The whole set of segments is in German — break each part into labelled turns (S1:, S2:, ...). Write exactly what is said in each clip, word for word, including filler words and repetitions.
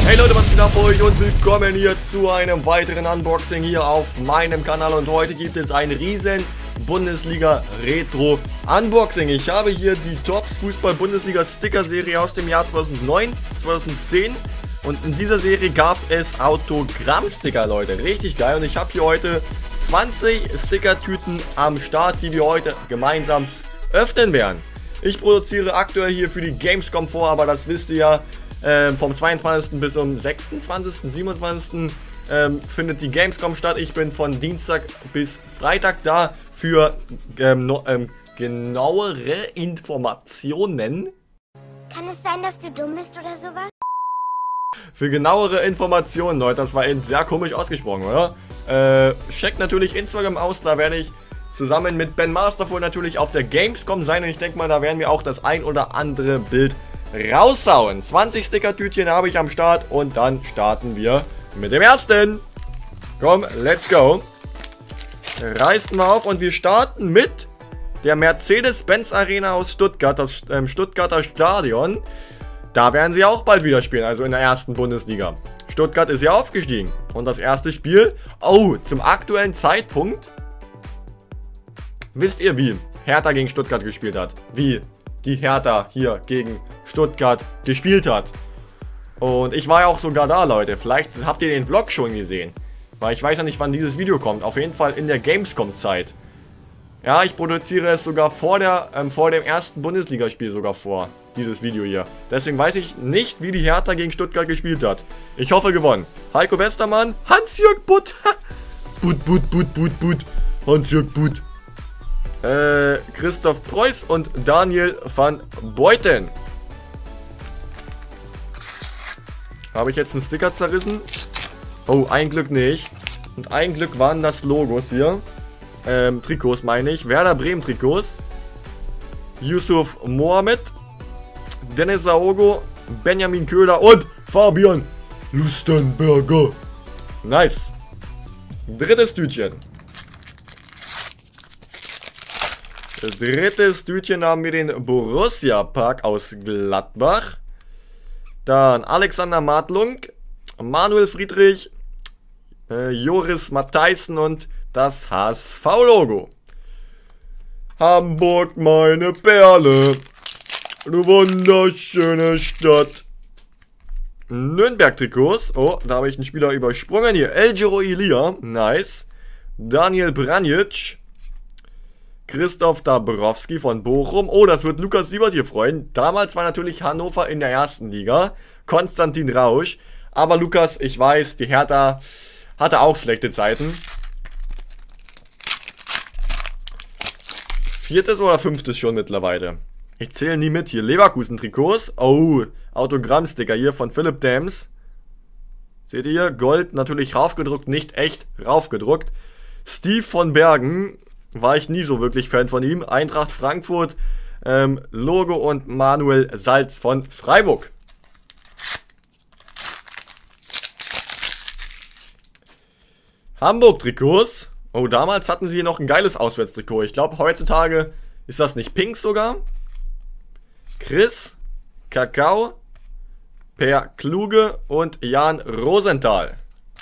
S1: Hey Leute, was geht ab bei euch und willkommen hier zu einem weiteren Unboxing hier auf meinem Kanal. Und heute gibt es ein riesen Bundesliga Retro Unboxing. Ich habe hier die Tops Fußball Bundesliga Sticker Serie aus dem Jahr zweitausendneun, zweitausendzehn. Und in dieser Serie gab es Autogramm-Sticker, Leute. Richtig geil. Und ich habe hier heute zwanzig Sticker-Tüten am Start, die wir heute gemeinsam öffnen werden. Ich produziere aktuell hier für die Gamescom vor, aber das wisst ihr ja. Ähm, vom zweiundzwanzigsten bis zum sechsundzwanzigsten, siebenundzwanzigsten Ähm, findet die Gamescom statt. Ich bin von Dienstag bis Freitag da für ähm, no, ähm, genauere Informationen.
S2: Kann es sein, dass du dumm bist oder sowas?
S1: Für genauere Informationen, Leute. Das war eben sehr komisch ausgesprochen, oder? Äh, checkt natürlich Instagram aus, da werde ich zusammen mit Ben Masterful natürlich auf der Gamescom sein. Und ich denke mal, da werden wir auch das ein oder andere Bild raushauen. zwanzig Sticker-Tütchen habe ich am Start und dann starten wir mit dem ersten. Komm, let's go. Reißen wir auf und wir starten mit der Mercedes-Benz Arena aus Stuttgart, das ähm, Stuttgarter Stadion. Da werden sie auch bald wieder spielen, also in der ersten Bundesliga. Stuttgart ist ja aufgestiegen. Und das erste Spiel, oh, zum aktuellen Zeitpunkt, wisst ihr wie Hertha gegen Stuttgart gespielt hat? Wie die Hertha hier gegen Stuttgart gespielt hat. Und ich war ja auch sogar da, Leute. Vielleicht habt ihr den Vlog schon gesehen. Weil ich weiß ja nicht, wann dieses Video kommt. Auf jeden Fall in der Gamescom-Zeit. Ja, ich produziere es sogar vor, der, ähm, vor dem ersten Bundesligaspiel sogar vor. Dieses Video hier. Deswegen weiß ich nicht, wie die Hertha gegen Stuttgart gespielt hat. Ich hoffe gewonnen. Heiko Westermann, Hans-Jörg Butt. Butt, Butt, Butt, Butt, Butt. Hans-Jörg Butt. Äh, Christoph Preuß und Daniel van Beuten. Habe ich jetzt einen Sticker zerrissen? Oh, ein Glück nicht. Und ein Glück waren das Logos hier. Ähm, Trikots meine ich. Werder Bremen Trikots. Yusuf Mohamed. Dennis Aogo. Benjamin Köhler und Fabian Lustenberger. Nice. Drittes Tütchen. Drittes Tütchen haben wir den Borussia Park aus Gladbach. Dann Alexander Martlung, Manuel Friedrich, äh, Joris Matthijssen und das H S V-Logo. Hamburg, meine Perle, du wunderschöne Stadt. Nürnberg-Trikots, oh, da habe ich einen Spieler übersprungen hier. El Giro Ilia, nice. Daniel Branic. Christoph Dabrowski von Bochum. Oh, das wird Lukas Siebert hier freuen. Damals war natürlich Hannover in der ersten Liga. Konstantin Rausch. Aber Lukas, ich weiß, die Hertha hatte auch schlechte Zeiten. Viertes oder fünftes schon mittlerweile. Ich zähle nie mit hier. Leverkusen-Trikots. Oh, Autogrammsticker hier von Philipp Dams. Seht ihr? Gold natürlich raufgedruckt, nicht echt raufgedruckt. Steve von Bergen. War ich nie so wirklich Fan von ihm. Eintracht Frankfurt, ähm, Logo und Manuel Salz von Freiburg. Hamburg-Trikots. Oh, damals hatten sie hier noch ein geiles Auswärtstrikot. Ich glaube, heutzutage ist das nicht pink sogar. Chris, Kakao, Per Kluge und Jan Rosenthal.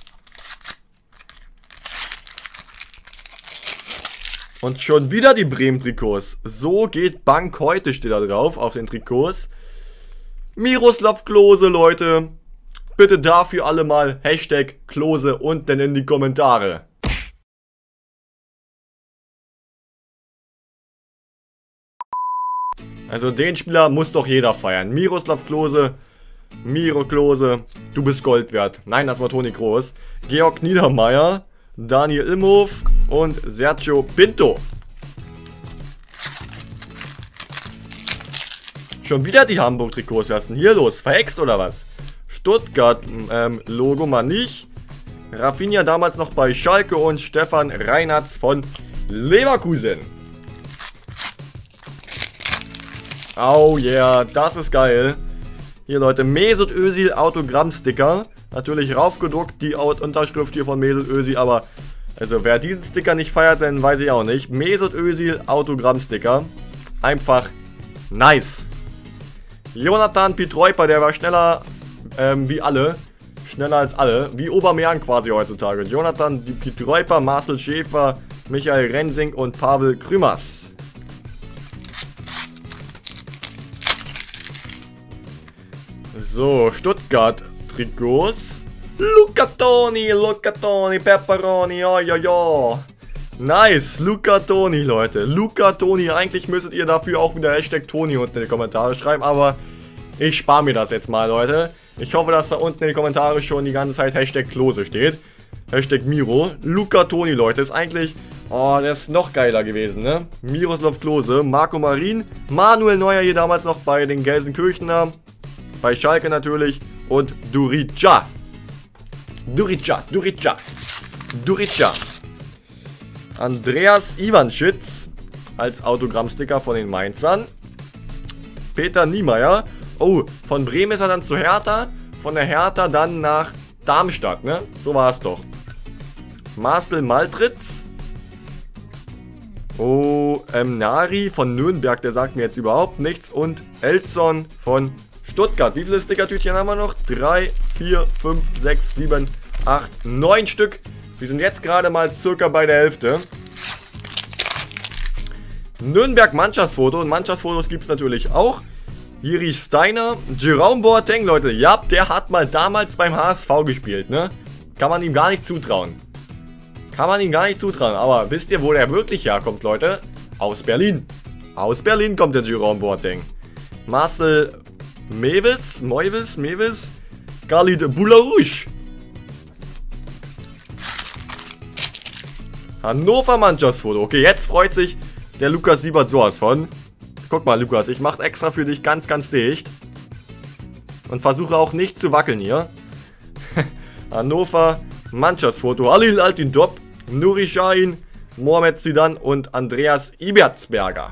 S1: Und schon wieder die Bremen-Trikots. So geht Bank heute, steht da drauf auf den Trikots. Miroslav Klose, Leute. Bitte dafür alle mal Hashtag Klose unten in die Kommentare. Also den Spieler muss doch jeder feiern. Miroslav Klose, Miro Klose, du bist Gold wert. Nein, das war Toni Kroos. Georg Niedermeyer, Daniel Imhoff und Sergio Pinto. Schon wieder die Hamburg-Trikots. Was ist denn hier los? Verhext oder was? Stuttgart, ähm, Logo mal nicht. Rafinha damals noch bei Schalke und Stefan Reinhardt von Leverkusen. Oh yeah, das ist geil. Hier, Leute, Mesut Özil Autogramm-Sticker. Natürlich raufgedruckt, die Unterschrift hier von Mesut Özil, aber also wer diesen Sticker nicht feiert, dann weiß ich auch nicht. Mesut Özil Autogramm-Sticker. Einfach nice. Jonathan Pietreuper, der war schneller ähm, wie alle. Schneller als alle. Wie Aubameyang quasi heutzutage. Jonathan Treuper, Marcel Schäfer, Michael Rensing und Pavel Krümers. So, Stuttgart Trikots. Luca Toni, Luca Toni, Pepperoni, oh, ja, ja. Nice, Luca Toni, Leute. Luca Toni, eigentlich müsstet ihr dafür auch wieder Hashtag Toni unten in die Kommentare schreiben, aber ich spare mir das jetzt mal, Leute. Ich hoffe, dass da unten in die Kommentare schon die ganze Zeit Hashtag Klose steht. Hashtag Miro. Luca Toni, Leute, ist eigentlich... Oh, der ist noch geiler gewesen, ne? Miroslav Klose, Marco Marin, Manuel Neuer hier damals noch bei den Gelsenkirchener, bei Schalke natürlich und Durica. Durica, Durica, Durica. Andreas Ivanschitz als Autogrammsticker von den Mainzern. Peter Niemeyer. Oh, von Bremen ist er dann zu Hertha. Von der Hertha dann nach Darmstadt, ne? So war es doch. Marcel Maltritz. Oh, ähm, Nari von Nürnberg, der sagt mir jetzt überhaupt nichts. Und Elson von Stuttgart. Wie viele Stickertütchen haben wir noch? drei, vier, fünf, sechs, sieben, acht, neun Stück. Wir sind jetzt gerade mal circa bei der Hälfte. Nürnberg Mannschaftsfoto. Und Mannschaftsfotos gibt es natürlich auch. Jiri Steiner. Jerome Boateng, Leute. Ja, der hat mal damals beim H S V gespielt, ne? Kann man ihm gar nicht zutrauen. Kann man ihm gar nicht zutrauen. Aber wisst ihr, wo der wirklich herkommt, Leute? Aus Berlin. Aus Berlin kommt der Jerome Boateng. Marcel Mewis. Mewis. Mewis. Khalid Boularouche. Hannover Mannschaftsfoto. Okay, jetzt freut sich der Lukas Siebert sowas von. Guck mal, Lukas, ich mache extra für dich ganz, ganz dicht. Und versuche auch nicht zu wackeln hier. Hannover Mannschaftsfoto. Halil Altintop, Nuri Sahin, Mohamed Zidane und Andreas Ibertsberger.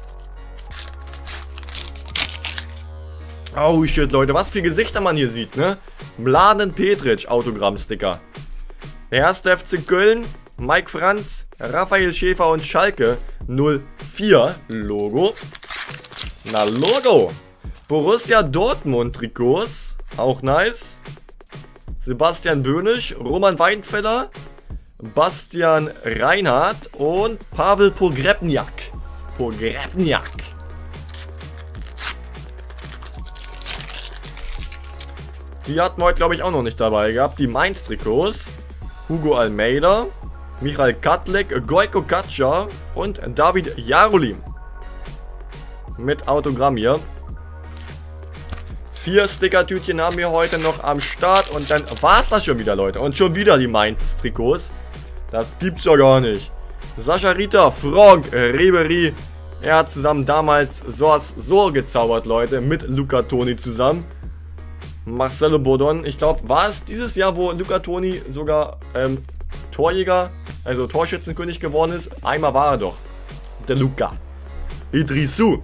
S1: Oh shit, Leute, was für Gesichter man hier sieht, ne? Mladen Petric, Autogrammsticker. Der erste F C Köln, Mike Franz, Raphael Schäfer und Schalke null vier Logo. Na Logo. Borussia Dortmund Trikots, auch nice. Sebastian Böhnisch, Roman Weinfeller, Bastian Reinhardt und Pavel Pogrebniak. Pogrebniak. Die hatten wir heute, glaube ich, auch noch nicht dabei gehabt. Die Mainz-Trikots. Hugo Almeida, Michael Katlek, Gojko Katscha und David Jarolim. Mit Autogramm hier. Vier Stickertütchen haben wir heute noch am Start und dann war es das schon wieder, Leute. Und schon wieder die Mainz-Trikots. Das gibt's ja gar nicht. Sascha Rita, Franck Ribery. Er hat zusammen damals sowas so gezaubert, Leute, mit Luca Toni zusammen. Marcelo Bodon, ich glaube, war es dieses Jahr, wo Luca Toni sogar ähm, Torjäger, also Torschützenkönig geworden ist? Einmal war er doch. Der Luca. Idrissou.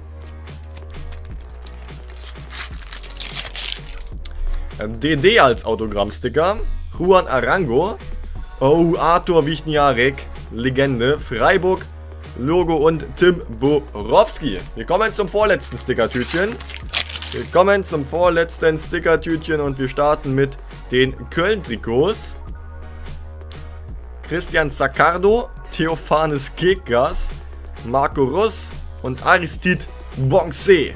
S1: D D als Autogrammsticker. Juan Arango. Oh, Arthur Wichniarek. Legende. Freiburg. Logo und Tim Borowski. Wir kommen zum vorletzten Stickertütchen. Wir kommen zum vorletzten Stickertütchen und wir starten mit den Köln-Trikots. Christian Zaccardo, Theophanes Kekas, Marco Russ und Aristide Bonse.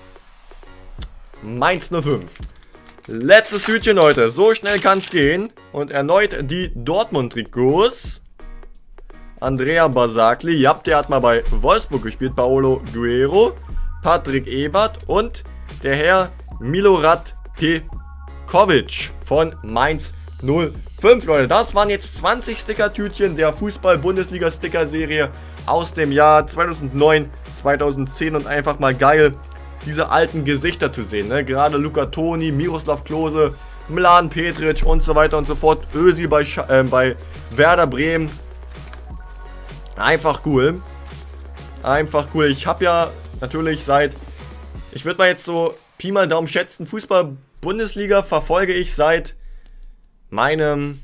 S1: Mainz null fünf. Letztes Tütchen, Leute. So schnell kann es gehen. Und erneut die Dortmund-Trikots. Andrea Basagli. Ja, der hat mal bei Wolfsburg gespielt. Paolo Guerrero. Patrick Ebert und der Herr Milorad Pekovic von Mainz null fünf, Leute. Das waren jetzt zwanzig Stickertütchen der Fußball-Bundesliga-Sticker-Serie aus dem Jahr zweitausendneun, zweitausendzehn und einfach mal geil, diese alten Gesichter zu sehen, ne? Gerade Luca Toni, Miroslav Klose, Mladen Petric und so weiter und so fort. Özil bei, äh, bei Werder Bremen. Einfach cool. Einfach cool. Ich habe ja natürlich seit, ich würde mal jetzt so Pi mal Daumen schätzen, Fußball-Bundesliga verfolge ich seit meinem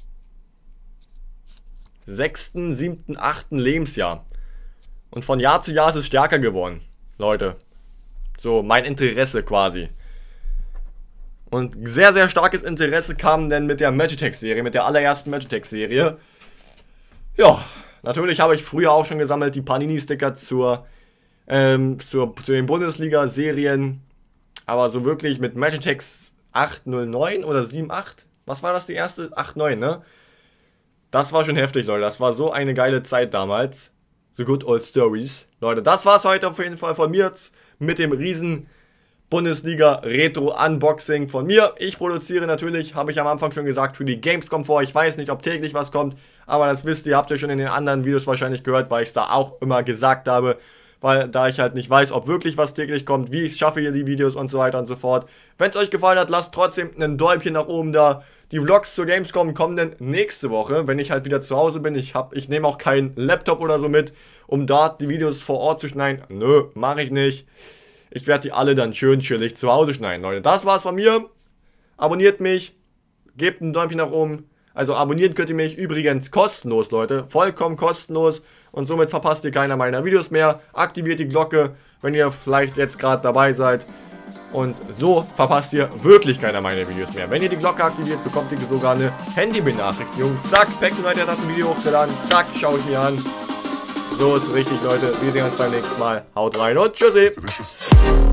S1: sechsten, siebten, achten Lebensjahr. Und von Jahr zu Jahr ist es stärker geworden, Leute. So, mein Interesse quasi. Und sehr, sehr starkes Interesse kam dann mit der Magitech-Serie, mit der allerersten Magitech-Serie. Ja, natürlich habe ich früher auch schon gesammelt, die Panini-Sticker zur, ähm, zur, zu den Bundesliga-Serien. Aber so wirklich mit Magitech acht null neun oder sieben acht, was war das die erste? acht neun, ne? Das war schon heftig, Leute. Das war so eine geile Zeit damals. The Good Old Stories. Leute, das war's heute auf jeden Fall von mir mit dem riesen Bundesliga Retro Unboxing von mir. Ich produziere natürlich, habe ich am Anfang schon gesagt, für die Gamescom vor. Ich weiß nicht, ob täglich was kommt, aber das wisst ihr, habt ihr schon in den anderen Videos wahrscheinlich gehört, weil ich es da auch immer gesagt habe. Weil da ich halt nicht weiß, ob wirklich was täglich kommt, wie ich es schaffe hier die Videos und so weiter und so fort. Wenn es euch gefallen hat, lasst trotzdem ein Däumchen nach oben da. Die Vlogs zur Gamescom kommen dann nächste Woche, wenn ich halt wieder zu Hause bin. Ich, hab, ich nehme auch keinen Laptop oder so mit, um dort die Videos vor Ort zu schneiden. Nö, mache ich nicht. Ich werde die alle dann schön chillig zu Hause schneiden, Leute. Das war's von mir. Abonniert mich. Gebt ein Däumchen nach oben. Also abonnieren könnt ihr mich übrigens kostenlos, Leute. Vollkommen kostenlos. Und somit verpasst ihr keiner meiner Videos mehr. Aktiviert die Glocke, wenn ihr vielleicht jetzt gerade dabei seid. Und so verpasst ihr wirklich keiner meiner Videos mehr. Wenn ihr die Glocke aktiviert, bekommt ihr sogar eine Handybenachrichtigung. Zack, Pexelleiter hat ein Video hochgeladen. Zack, schaue ich mir an. So ist richtig, Leute. Wir sehen uns beim nächsten Mal. Haut rein und tschüssi.